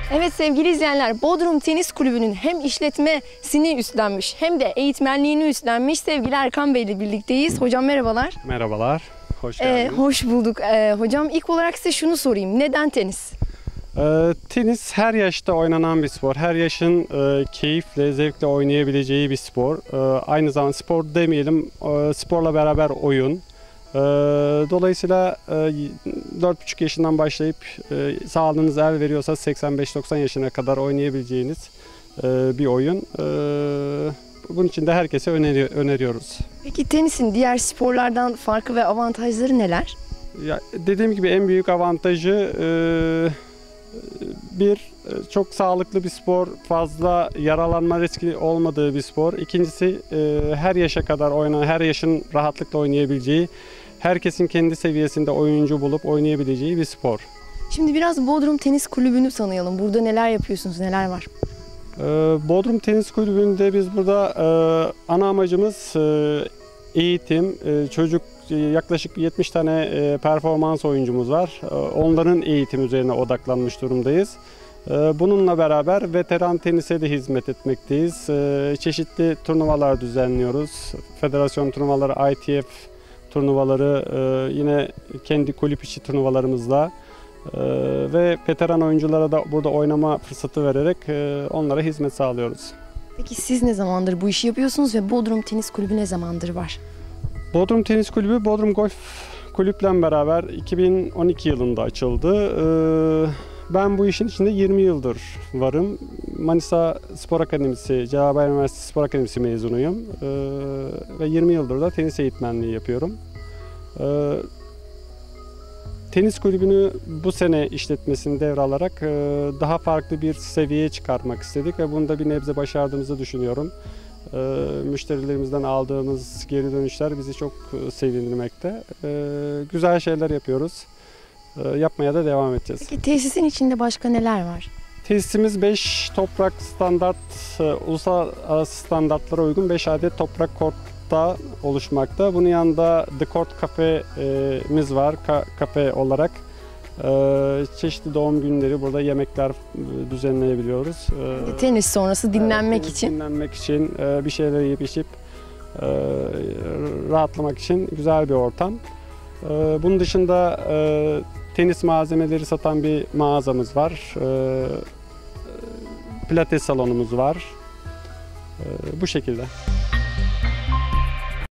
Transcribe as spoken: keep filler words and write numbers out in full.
Evet sevgili izleyenler, Bodrum Tenis Kulübü'nün hem işletmesini üstlenmiş hem de eğitmenliğini üstlenmiş sevgili Erkan Bey ile birlikteyiz. Hocam merhabalar. Merhabalar, hoş Ee, geldiniz. hoş bulduk. Ee, hocam ilk olarak size şunu sorayım. Neden tenis? Ee, tenis her yaşta oynanan bir spor. Her yaşın e, keyifle, zevkle oynayabileceği bir spor. E, aynı zamanda spor demeyelim, e, sporla beraber oyun. E, dolayısıyla e, dört buçuk yaşından başlayıp e, sağlığınız el veriyorsa seksen beş doksan yaşına kadar oynayabileceğiniz e, bir oyun. E, bunun için de herkese öneri öneriyoruz. Peki tenisin diğer sporlardan farkı ve avantajları neler? Ya, dediğim gibi en büyük avantajı e, bir, çok sağlıklı bir spor, fazla yaralanma riski olmadığı bir spor. İkincisi e, her yaşa kadar oynanan, her yaşın rahatlıkla oynayabileceği, herkesin kendi seviyesinde oyuncu bulup oynayabileceği bir spor. Şimdi biraz Bodrum Tenis Kulübü'nü tanıyalım. Burada neler yapıyorsunuz, neler var? E, Bodrum Tenis Kulübü'nde biz burada e, ana amacımız e, eğitim, e, çocuk yaklaşık yetmiş tane e, performans oyuncumuz var. E, onların eğitim üzerine odaklanmış durumdayız. E, bununla beraber veteran tenise de hizmet etmekteyiz. E, çeşitli turnuvalar düzenliyoruz. Federasyon turnuvaları, I T F turnuvaları, e, yine kendi kulüp içi turnuvalarımızla e, ve veteran oyunculara da burada oynama fırsatı vererek e, onlara hizmet sağlıyoruz. Peki siz ne zamandır bu işi yapıyorsunuz ve Bodrum Tenis Kulübü ne zamandır var? Bodrum Tenis Kulübü, Bodrum Golf Kulüp'le beraber iki bin on iki yılında açıldı. Ben bu işin içinde yirmi yıldır varım. Manisa Spor Akademisi, Cevabir Üniversitesi Spor Akademisi mezunuyum. Ve yirmi yıldır da tenis eğitmenliği yapıyorum. Tenis kulübünü bu sene işletmesini devralarak daha farklı bir seviyeye çıkartmak istedik ve bunda bir nebze başardığımızı düşünüyorum. Ee, müşterilerimizden aldığımız geri dönüşler bizi çok sevindirmekte. Ee, güzel şeyler yapıyoruz. Ee, yapmaya da devam edeceğiz. Peki tesisin içinde başka neler var? Tesisimiz beş toprak standart, e, uluslararası standartlara uygun beş adet toprak kortta oluşmakta. Bunun yanında The Court Cafe'miz var, Ka kafe olarak. Ee, çeşitli doğum günleri, burada yemekler düzenleyebiliyoruz. Ee, Tenis sonrası dinlenmek evet, için. Dinlenmek için, e, bir şeyler yiyip içip e, rahatlamak için güzel bir ortam. E, bunun dışında e, tenis malzemeleri satan bir mağazamız var. E, pilates salonumuz var. E, bu şekilde.